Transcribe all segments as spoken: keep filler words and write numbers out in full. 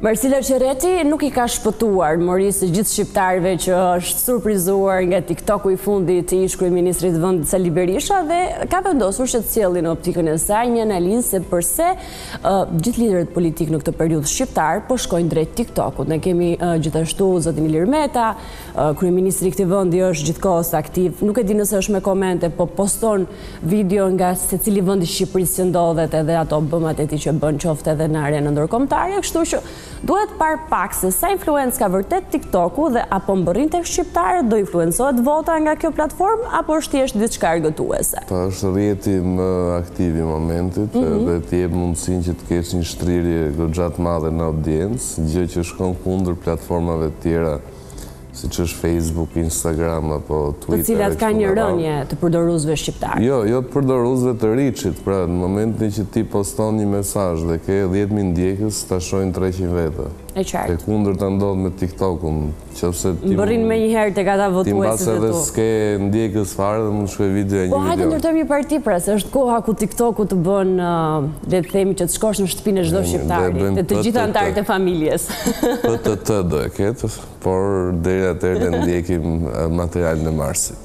Marcela Qerreti nuk i ka shpëtuar Morisë gjithë shqiptarëve që është surprizuar nga TikToku i fundit të ish kryeministrit të vendit Sali Berisha dhe ka vendosur që të sjellin në optikën e saj një analizë se pse uh, gjithë liderët politik në këtë periudhë shqiptar po shkojnë drejt TikTokut. Ne kemi uh, gjithashtu zotin Ilir Meta, uh, kryeministri i këtij vendi është gjithkohës aktiv. Nuk e di nëse është me komente, po poston video nga secili vend i Shqipërisë që ndodhet edhe ato bëmat e tij që bën qoftë edhe në arenën ndërkombëtare, kështu që duhet par pak se sa influencë ka vërtet TikToku dhe apo mbërrin tek shqiptarët, do influencohet vota nga kjo platformë apo është thjesht diçka argëtuese? Ta është rrjeti më aktiv i momentit dhe të jep mundësinë që të kesh një shtrirje goxha të madhe në audiencë, gjë që shkon kundër platformave të tjera siç është Facebook, Instagram apo Twitter. Të cilat kanë një rënje të përdoruesve shqiptar. Jo, jo të përdoruesve të reachit, pra në momentin që ti poston një mesazh dhe ke dhjetë mijë ndjekës, ta shohin treqind veta. E qartë. E kundërta ndodh me TikTokun, nëse ti mbërrin më një herë tek ata votuesit e tu. Ti mbas edhe s'ke ndjekës fare dhe mund të shkoj video e një video. Po hajde ndërtojmë një parti pra, se është koha ku TikToku të bën, le të themi që të shkosh në shtëpinë e çdo shqiptari, të të gjithë anëtarët e familjes. P T T do e ketë, por deri atëherë ne ndjekim materialin e Marsit.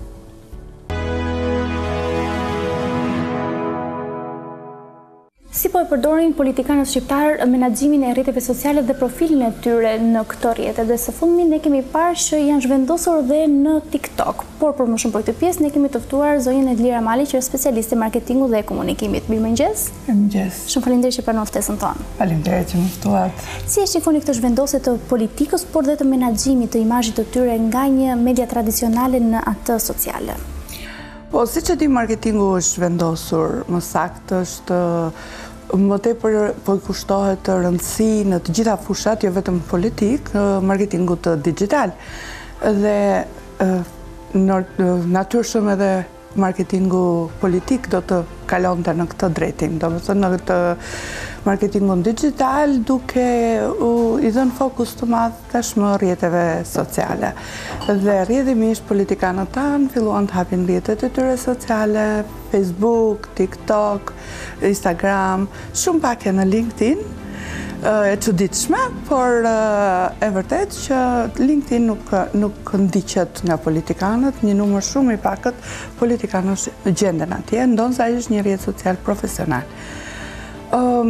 Si po e përdorin politikanët shqiptar menaxhimin e rrjeteve sociale dhe profilin e tyre në këto rrjete? Dhe së fundmi ne kemi parë që janë zhvendosur dhe në TikTok. Por për më shumë për këtë pjesë ne kemi të ftuar zonjën Edlira Mali, që është specialiste marketingu dhe komunikimit. Mirëmëngjes. Mirëmëngjes. Shumë faleminderit që pranon ftesën tonë. Faleminderit që më ftuat. Si e shikoni këtë zhvendosje të politikës, por dhe të menaxhimit të imazhit të tyre nga një media tradicionale në atë sociale? Po, siç e di, marketingu është vendosur, më saktë është më tepër po i kushtohet rëndësi në të gjitha fushat, jo vetëm politik, marketingu të digital. Dhe natyrshëm edhe marketingu politik do të kalonte në këtë drejtim, do të thënë në këtë marketingun digital, duke i dhënë fokus të madh tashmë rrjeteve sociale. Dhe rrjedhimisht politikanët tanë filluan të hapin rrjetet e tyre sociale, Facebook, TikTok, Instagram, shumë pak e në LinkedIn, e çuditshme, por e vërtet që LinkedIn nuk, nuk ndiqet nga politikanët, një numër shumë i pakët politikanësh gjenden atje, ndonsa është një rrjet social profesional. Um,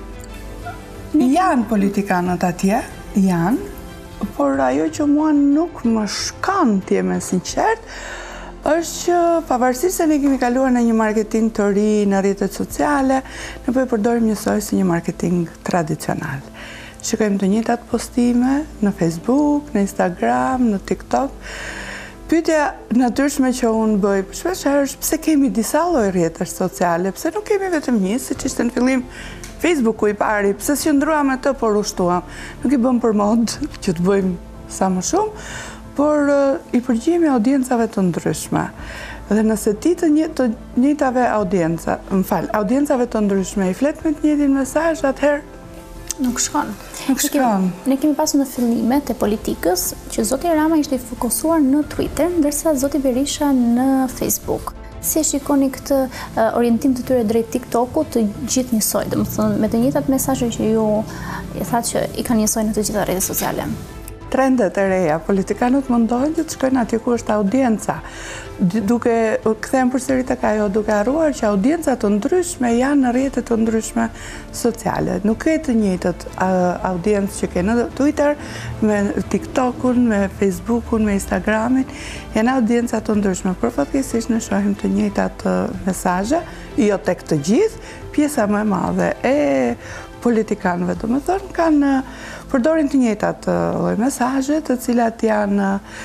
janë politikanët atje, janë, por ajo që mua nuk më shkon, të jem e sinqert, është që pavarësisht se ne kemi kaluar në një marketing të ri në rrjetet sociale, ne po e përdorim njësoj si një marketing tradicional. Shikojmë të njëjtat postime në Facebook, në Instagram, në TikTok. Pyetja natyrshme që unë bëj shpeshherë është pse kemi disa lloj rrjetesh sociale, pse nuk kemi vetëm një, siç ishte në fillim Facebooku i pari, pse s'qëndruam me të por u shtuam. Nuk i bëm për mod që të bëjmë sa më shumë, por i përgjigjem audiencave të ndryshme. Dhe nëse ti të njëjtave audienca, më fal, audiencave të ndryshme i flet me të njëjtin mesazh, atëherë nuk shkon. Nuk shkon. Ne kemi pasur në fillimet e politikës që zoti Rama ishte i fokusuar në Twitter, ndërsa zoti Berisha në Facebook. Si e shikoni këtë orientim të tyre drejt TikTokut të gjithë njësoj, domethënë me të njëjtat mesazhe që ju i thatë që i kanë njësoj në të gjitha rrjetet sociale? Trendet e reja, politikanët mundojnë që të shkojnë atje ku është audienca. Duke kthehen përsëri tek ajo, duke harruar që audienca të ndryshme janë në rrjete të ndryshme sociale. Nuk ke të njëjtët audiencë që ke në Twitter, me TikTokun, me Facebookun, me Instagramin, janë audienca të ndryshme. Por fatkeqësisht ne shohim të njëjtat mesazhe, jo tek të gjithë, pjesa më e madhe e politikanëve, domethënë, kanë përdorin të njëjtat lloj mesazhe, të cilat janë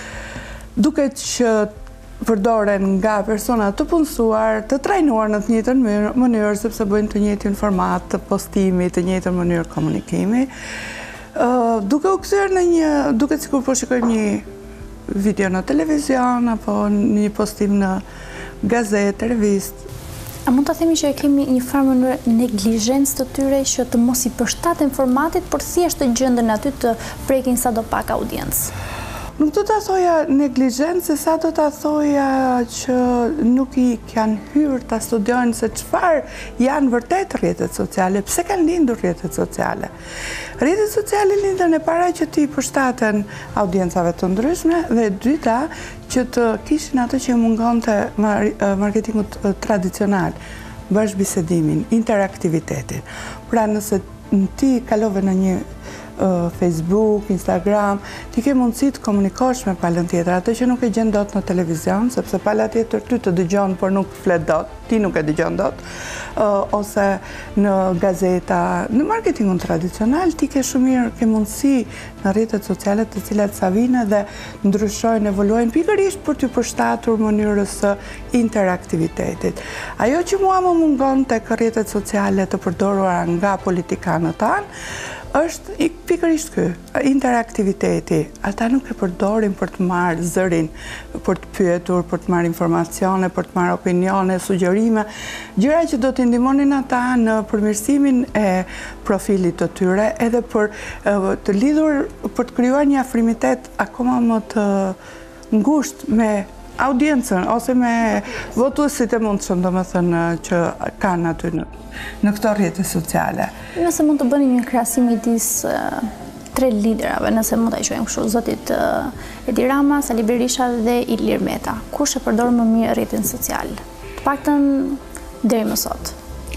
duket që përdoren nga persona të punësuar, të trajnuar në të njëjtën mënyrë, sepse bëjnë të njëjtin format të postimit, të njëjtën mënyrë komunikimi. Duke u kthyer në një, duket sikur po shikojmë një video në televizion apo një postim në gazetë, revistë. A mund të themi që kemi një farë mënyrë neglizhencë të tyre që të mos i përshtaten formatit, por thjesht të gjenden aty të prekin sadopak audiencë? Nuk do të thoja neglizhencë, sa do të thoja që nuk i kanë hyrë të studiojnë se çfarë janë vërtet rrjetet sociale, pse kanë lindur rrjetet sociale. Rrjetet sociale lindën e para që ti përshtaten audiencave të ndryshme dhe e dyta që të kishin atë që mungonte marketingut tradicional, bashkëbisedimin, interaktivitetin. Pra nëse ti kalove në një Facebook, Instagram, ti ke mundësi të komunikosh me palën tjetër, atë që nuk e gjen dot në televizion, sepse pala tjetër ty të dëgjon, por nuk flet dot, ti nuk e dëgjon dot, ose në gazeta, në marketingun tradicional, ti ke shumë mirë, ke mundësi në rrjetet sociale të cilat sa vijnë dhe ndryshojnë, evoluojnë pikërisht për të përshtatur mënyrës së interaktivitetit. Ajo që mua më mungon tek rrjetet sociale të përdorura nga politikanët tanë, është pikërisht ky, interaktiviteti. Ata nuk e përdorin për të marrë zërin, për të pyetur, për të marrë informacione, për të marrë opinione, sugjerime, gjëra që do t'i ndihmonin ata në përmirësimin e profilit të tyre, edhe për të lidhur, për të krijuar një afrimitet akoma më të ngushtë me audiencën ose me votuesit e mundshëm, domethënë që kanë aty në në këto rrjete sociale. Nëse mund të bëni një krahasim midis tre liderave, nëse mund ta quajmë kështu, zotit Edi Rama, Sali Berisha dhe Ilir Meta, kush e përdor më mirë rrjetin social? Të paktën deri më sot.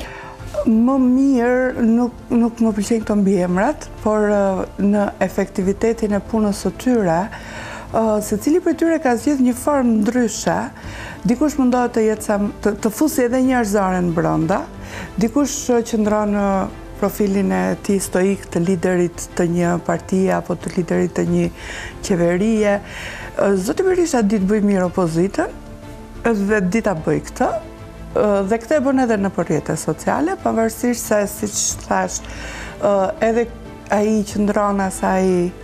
Më mirë nuk nuk më pëlqejnë këto mbiemrat, por në efektivitetin e punës së tyre, secili prej tyre ka zgjedhur një formë ndryshe. Dikush mundohet të jetë të, të fusi edhe njerëzoren brenda, dikush qëndron në profilin e tij stoik të liderit të një partie apo të liderit të një qeverie. Zoti Berisha di të bëj mirë opozitën dhe di ta bëj këtë. Dhe këtë e bën edhe në rrjete sociale, pavarësisht se, siç thash, edhe ai qëndron asaj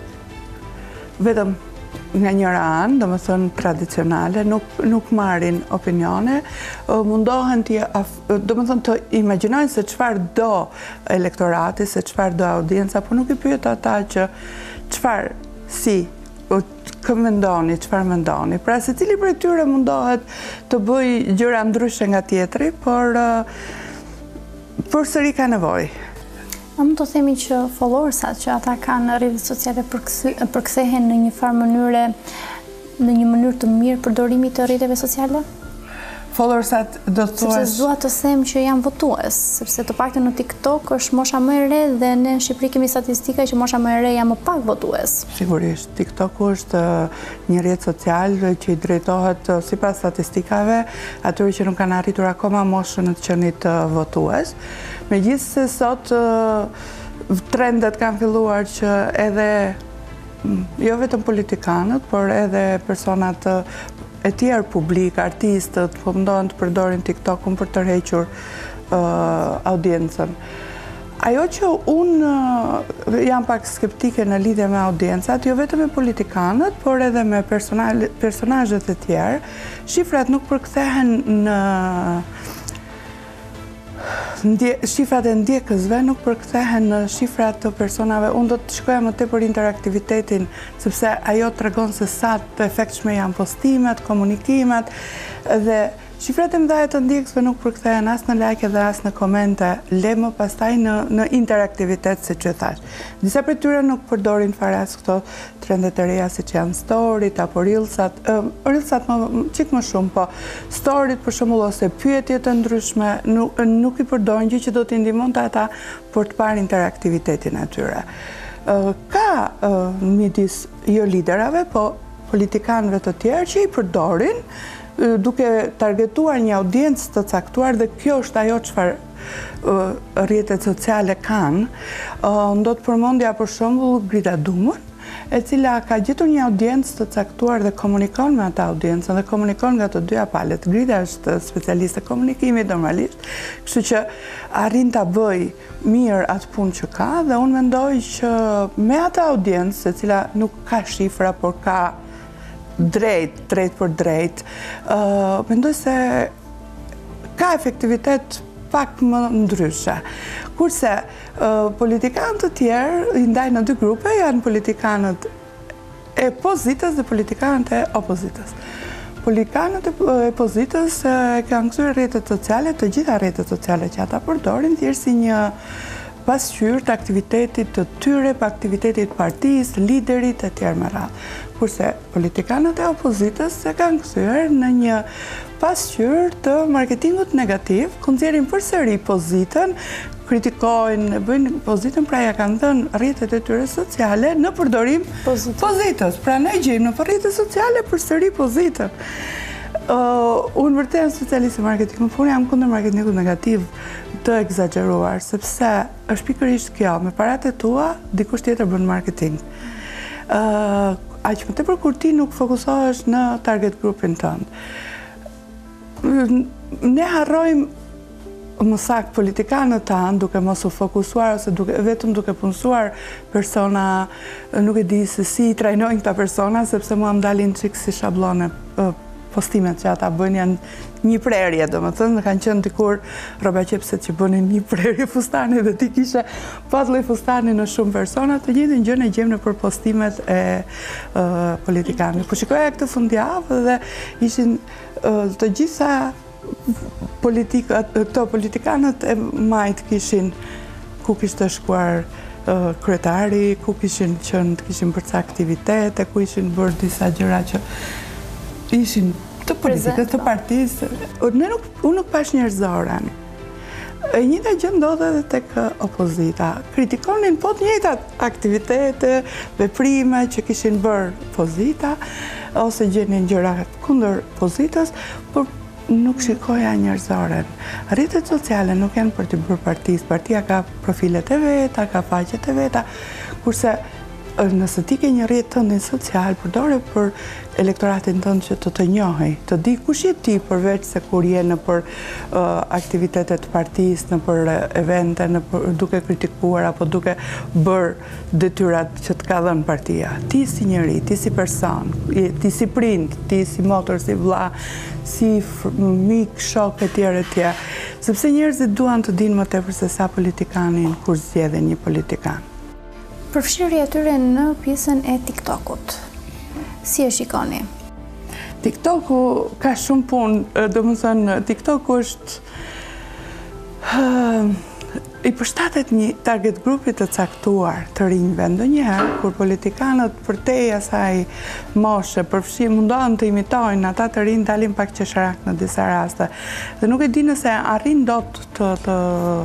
vetëm nga njëra anë, domethënë tradicionale, nuk nuk marrin opinione, mundohen të domethënë të imagjinojnë se çfarë do elektorati, se çfarë do audienca, por nuk i pyet ata që çfarë, si, kë mendoni, çfarë mendoni. Pra secili prej tyre mundohet të bëjë gjëra ndryshe nga tjetri, por përsëri ka nevojë. A mund të themi që followersat që ata kanë në rrjetet sociale përkthehen në një farë mënyre, në një mënyrë të mirë përdorimi të rrjeteve sociale? Followersat do të thuash... Sepse dua të them që janë votues, sepse të paktën në TikTok është mosha më e re dhe ne në Shqipëri kemi statistika që mosha më e re janë më pak votues. Sigurisht, TikToku është një rrjet social që i drejtohet sipas statistikave atyre që nuk kanë arritur akoma moshën e të qenit votues. Megjithëse sot trendet kanë filluar që edhe jo vetëm politikanët, por edhe personat e tjerë publik, artistët, po mundohen të përdorin TikTokun për të tërhequr uh, audiencën. Ajo që unë uh, jam pak skeptike në lidhje me audiencat, jo vetëm me politikanët, por edhe me personazhet e tjerë, shifrat nuk përkthehen në shifrat e ndjekësve nuk përkthehen në shifrat të personave. Unë do të shkoja më tepër interaktivitetin, sepse ajo tregon se sa të efektshme janë postimet, komunikimet, dhe shifrat e mëdha të ndjekësve nuk përkthehen as në like dhe as në komente, le më pastaj në, në interaktivitet, siç e thash. Disa prej tyre nuk përdorin fare as këto trendet e reja siç janë storyt apo reelsat, uh, reelsat më çik më shumë, po storyt për shembull ose pyetje të ndryshme nuk, nuk i përdorin, gjë që do t'i ndihmonte ata për të parë interaktivitetin e tyre. Uh, ka uh, midis jo liderave, po politikanëve të tjerë që i përdorin duke targetuar një audiencë të caktuar, dhe kjo është ajo çfarë rrjetet sociale kanë. Do të përmendja për shembull Grida Dumën, e cila ka gjetur një audiencë të caktuar dhe komunikon me atë audiencën dhe komunikon nga të dyja palët. Grida është specialiste komunikimit normalisht, kështu që arrin ta bëj mirë atë punë që ka, dhe unë mendoj që me atë audiencë, e cila nuk ka shifra, por ka drejt, drejt për drejt, uh, mendoj se ka efektivitet pak më ndryshe. Kurse uh, politikanët të tjerë i ndajnë në dy grupe, janë politikanët e pozitës dhe politikanët e opozitës. Politikanët e opozitës kanë kthyer rrjetet sociale, të gjitha rrjetet sociale që ata përdorin, thjesht si një pasqyrë të aktivitetit të tyre, për aktivitetit partisë, liderit e tjerë me radhë. Kurse politikanët e opozitës se kanë kthyer në një pasqyrë të marketingut negativ, ku nxjerrin përsëri pozitën, kritikojnë, bëjnë pozitën, pra ja kanë dhënë rrjetet e tyre sociale në përdorim pozitës. Pra ne gjejmë në rrjetet sociale përsëri pozitën. Uh, unë vërtet jam specialist e marketingut, por unë jam kundër marketingut negativ të egzageruar, sepse është pikërisht kjo, me paratë e tua, dikush tjetër bën marketing. Uh, aq më tepër kur ti nuk fokusohesh në target grupin tënd. Ne harrojmë më saktë politikanët tanë duke mos u fokusuar ose duke, vetëm duke punësuar persona, nuk e di se si trajnojnë këta persona, sepse mua më dalin çik si shablone uh, postimet që ata bëjnë janë një prerje, do më thënë, kanë qenë dikur rroba qepset që bënin një prerje fustani dhe ti kishe pat lloj fustani në shumë persona, të njëjtën gjë e gjem në për postimet e uh, politikanëve. Po shikoja këtë fundjavë dhe ishin uh, të gjitha politika, këto politikanët e majt kishin ku kishte shkuar uh, kryetari, ku kishin qenë, kishin bërë ca aktivitete, ku ishin bërë disa gjëra që ishin të politikës, të partisë. Unë nuk, nuk pash njerëzoren. E njëta gjë ndodhe edhe tek opozita. Kritikonin po të njëjtat aktivitete, veprime që kishin bërë opozita, ose gjenin gjëra kundër opozitës, por nuk shikoja njerëzoren. Rrjetet sociale nuk janë për të bërë partisë. Partia ka profilet e veta, ka faqet e veta, kurse nëse ti ke një rrjet tëndin social, përdore për elektoratin tënd që të të njohej, të di kush je ti përveç se kur je në për uh, aktivitetet partisë, në për evente, në për, duke kritikuar apo duke bërë detyrat që të ka dhënë partia. Ti si njeri, ti si person, ti si prind, ti si motor, si vlla, si mik, shok e tjerë e tjerë. Sepse njerëzit duan të dinë më tepër se sa politikanin kur zgjedhin një politikan. Përfshirja e tyre në pjesën e TikTokut. Si e shikoni? TikToku ka shumë punë, do më thënë, TikToku është uh, i përshtatet një target grupi të caktuar të rinjve. Ndonjëherë, kur politikanët përtej asaj moshe, përfshi mundohen të imitojnë, ata të rinj dalin pak qesharak në disa raste. Dhe nuk e di nëse arrin dot të, të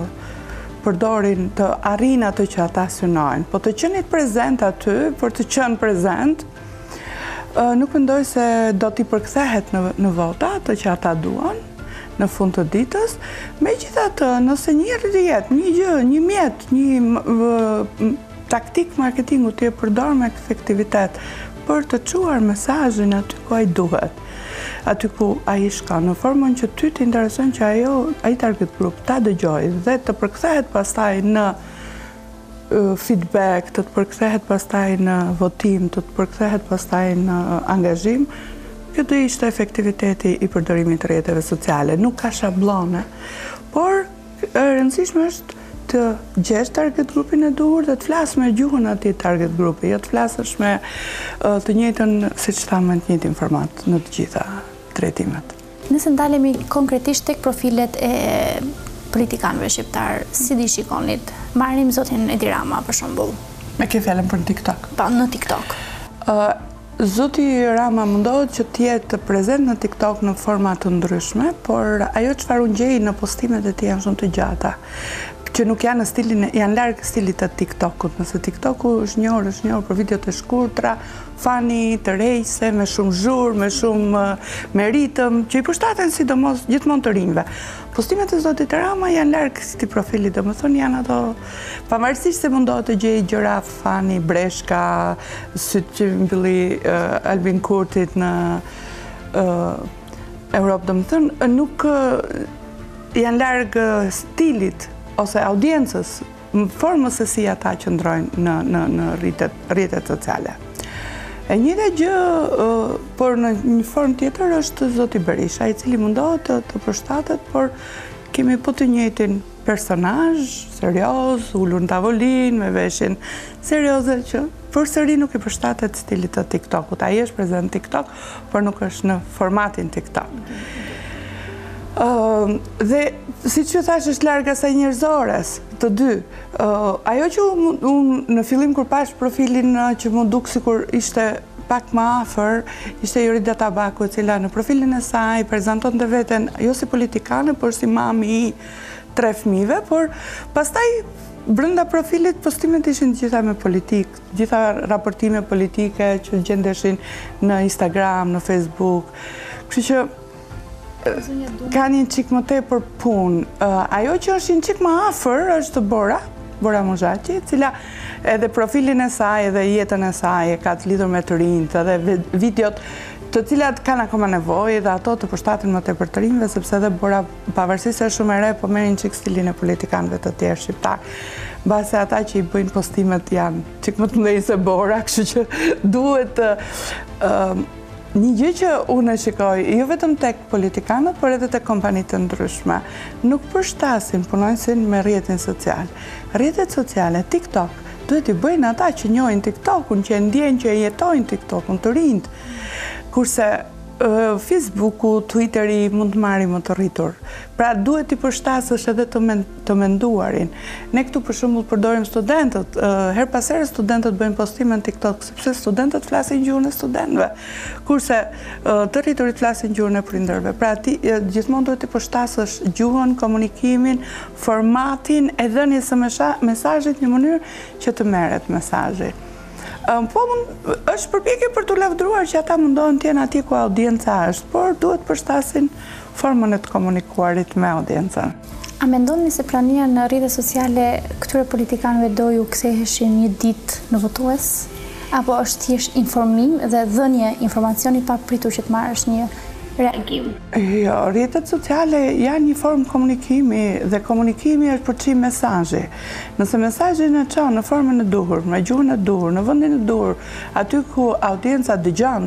përdorin të arrin atë që ata synojnë, po të qenit prezent aty, për të qenë prezent, nuk mendoj se do t'i përkthehet në, në vota atë që ata duan në fund të ditës. Megjithatë, nëse një rrjet, një gjë, një mjet, një uh, taktik marketingu t'i e përdor me efektivitet për të çuar mesazhin aty ku ai duhet, aty ku ai shkon, në formën që ty të intereson që ajo, ai target group ta dëgjojë dhe të përkthehet pastaj në uh, feedback, të të përkthehet pastaj në votim, të të përkthehet pastaj në angazhim. Kjo do ishte efektiviteti i përdorimit të rrjeteve sociale. Nuk ka shablone, por e rëndësishme është të gjesh target grupin e duhur dhe të flasë me gjuhën atij target grupi, jo të flasësh me uh, të njëjtën, siç thamë, të njëjtin format në të gjitha drejtimet. Nëse ndalemi konkretisht tek profilet e politikanëve shqiptar, si di shikonit? Marrim zotin Edi Rama për shembull. Me ke fjalën për TikTok? Pa, në TikTok. Uh, Zoti Rama mundohet që të jetë prezent në TikTok në forma të ndryshme, por ajo çfarë unë gjej në postimet e tij janë shumë të gjata, që nuk janë në stilin, janë larg stilit të TikTokut. Nëse TikToku është njohur, është njohur për videot e shkurtra, fani, të rejse, me shumë zhurmë, me shumë me ritëm, që i përshtaten sidomos gjithmonë të rinjve. Postimet e zotit Rama janë larg këtij profili, domethënë janë ato, pavarësisht se mundohet të gjej gjëra fani, breshka, si që mbylli uh, Albin Kurtit në uh, Europë, domethënë nuk uh, janë larg stilit ose audiencës, formës se si ata qëndrojnë në, në, në rrjetet, rrjetet sociale. E njëjta gjë, uh, por në një formë tjetër është zoti Berisha, i cili mundohet të, të përshtatet, por kemi po të njëjtin personazh, serioz, ullur në tavolinë, me veshjen serioze që përsëri nuk i përshtatet stilit të TikTokut. Ai është prezent në TikTok, por nuk është në formatin TikTok. Uh, dhe si që thash është larg asaj njerëzores të dy. Uh, ajo që unë në fillim kur pash profilin uh, që më duk sikur ishte pak më afër, ishte Jorida Tabaku, e cila në profilin e saj prezantonte veten jo si politikane, por si mami i tre fëmijëve, por pastaj brenda profilit postimet ishin gjitha me politik, gjitha raportime politike që gjendeshin në Instagram, në Facebook. Kështu që ka një qik më tepër punë. Uh, ajo që është një qik më afër është Bora, Bora Muzhaqi, cila edhe profilin e saj, edhe jetën e saj, e ka të lidhur me të rinjt, edhe videot të cilat kanë akoma nevojë dhe ato të përshtaten më tepër të rinjve, sepse edhe Bora, pavarësisht se është shumë e re, po merr një çik stilin e politikanëve të tjerë shqiptar. Mbase ata që i bëjnë postimet janë çik më të mëdhenj se Bora, kështu që duhet uh, një gjë që unë e shikoj, jo vetëm tek politikanët, por edhe tek kompanitë të ndryshme, nuk përshtasin punonjësin me rrjetin social. Rrjetet sociale, TikTok, duhet i bëjnë ata që njohin TikTokun, që e ndjejnë që e jetojnë TikTokun, të rinjt. Kurse uh, Facebooku, Twitteri mund të marri më të rritur. Pra duhet i përshtasësh edhe të, men të menduarin. Ne këtu për shembull përdorim studentët. Uh, her pas here studentët bëjnë postime në TikTok, sepse studentët flasin gjuhën e studentëve. Kurse uh, të rriturit flasin gjuhën e prindërve. Pra ti uh, gjithmonë duhet i përshtasësh gjuhën, komunikimin, formatin e dhënies së mesazhit në mënyrë që të merret mesazhi. Um, po mund, është përpjekje për të lavdruar që ata mundohen të jenë atje ku audienca është, por duhet përshtasin formën e të komunikuarit me audiencën. A mendoni se prania në rrjetet sociale këtyre politikanëve do ju ktheheshin një ditë në votues? Apo është thjesht informim dhe dhënie informacioni pa pritur që të marrësh një reagim? Jo, rrjetet sociale janë një formë komunikimi dhe komunikimi është përçim mesazhi. Nëse mesazhin e çon në formën e duhur, me gjuhën e duhur, në vendin e duhur, aty ku audienca dëgjon,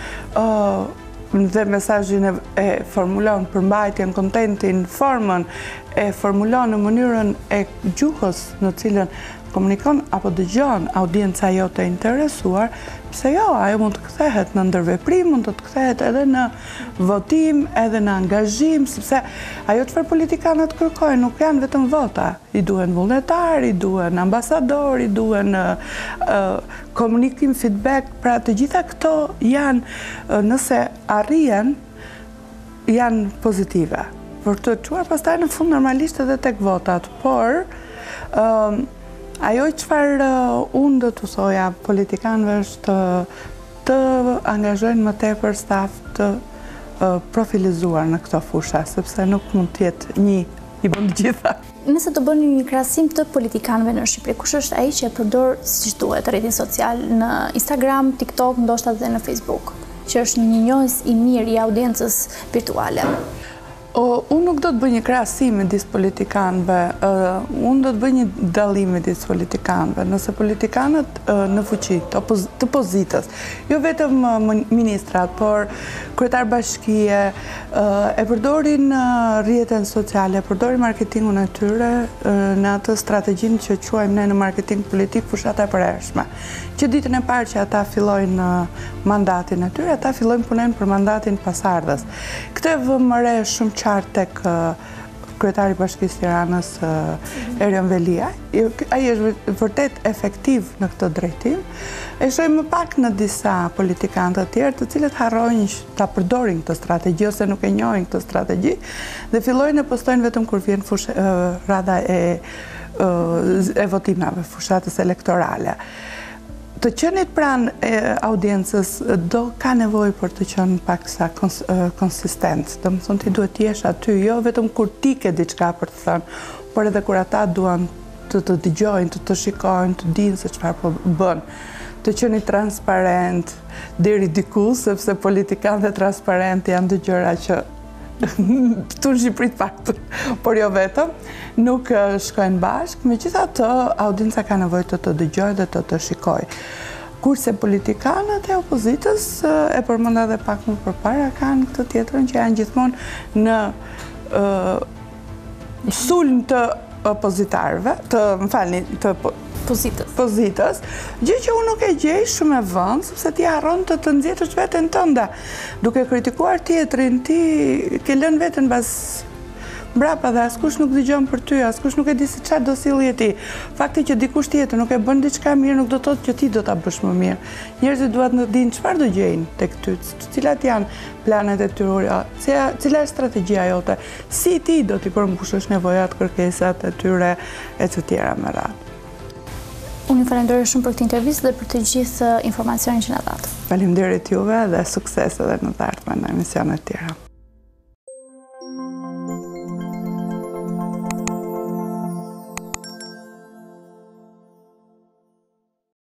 uh, dhe mesazhin e, e formulon përmbajtjen, kontentin, formën, e formulon në mënyrën e gjuhës në cilën komunikon apo dëgjon audienca jote interesuar, pse jo, ajo mund të kthehet në ndërveprim, mund të të kthehet edhe në votim, edhe në angazhim, sepse ajo çfarë politikanët kërkojnë nuk janë vetëm vota, i duhen vullnetar, i duhen ambasador, i duhen uh, uh, komunikim, feedback, pra të gjitha këto janë, uh, nëse arrihen, janë pozitive. Për të çuar pastaj në fund normalisht edhe tek votat, por uh, ajo çfarë uh, unë do të thoja politikanëve është të, të angazhojnë më tepër staf të uh, profilizuar në këto fusha, sepse nuk mund të jetë një i bën të gjitha. Nëse të bëni një krahasim të politikanëve në Shqipëri, kush është ai që e përdor siç duhet rrjetin social në Instagram, TikTok, ndoshta edhe në Facebook, që është një njohës i mirë i audiencës virtuale? O, unë nuk do të bëj një krahasim midis politikanëve, uh, unë do të bëj një dallim midis politikanëve. Nëse politikanët uh, në fuqi të, opoz të pozitës, jo vetëm uh, ministrat, por kryetar bashkie, uh, e përdorin uh, rrjeten sociale, e përdorin marketingun e tyre uh, në atë strategjinë që quajmë ne në marketing politik fushat e përhershme. Që ditën e parë që ata fillojnë uh, mandatin e tyre, ata fillojnë punën për mandatin pasardhës. Këtë vëmë re shumë qartë tek uh, kryetari i Bashkisë Tiranës uh, Erion Velia. Ai është vërtet efektiv në këtë drejtim. E shohim më pak në disa politikanë të tjerë, të cilët harrojnë ta përdorin këtë strategji ose nuk e njohin këtë strategji dhe fillojnë e postojnë vetëm kur vjen fush, uh, rada e, uh, e votimeve, fushatës elektorale. Të qenit pranë audiencës do ka nevojë për të qenë paksa kons konsistent. Do të thonë ti duhet të jesh aty, jo vetëm kur ti ke diçka për të thënë, por edhe kur ata duan të të dëgjojnë, të të shikojnë, të dinë se çfarë po bën. Të qeni transparent deri diku, sepse politikanët transparent janë dy gjëra që këtu në Shqipëri të paktën, por jo vetëm, nuk shkojnë bashkë, megjithatë audienca ka nevojë të të dëgjojë dhe të të shikojë. Kurse politikanët e opozitës, e përmenda edhe pak më përpara, kanë këtë tjetrën që janë gjithmonë në uh, sulm të opozitarëve, të, më falni, të pozitës. pozitës, gjë që unë nuk e gjej shumë e vënd, sepse ti harron të të nxjerrësh veten tënde. Duke kritikuar tjetrin, ti ke lënë veten bas mbrapa dhe askush nuk dëgjon për ty, askush nuk e di se çfarë do sillje ti. Fakti që dikush tjetër nuk e bën diçka mirë nuk do të thotë që ti do ta bësh më mirë. Njerëzit duhet të dinë çfarë do gjejnë tek ty, cilat janë planet e tyre, cila, cila është strategjia jote, si ti do t'i përmbushësh nevojat, kërkesat e tyre e të tjera me radhë. Unë ju falenderoj shumë për këtë intervistë dhe për të gjithë informacionin që na dhatë. Faleminderit juve dhe sukses edhe në të ardhmen në emisione të tjera.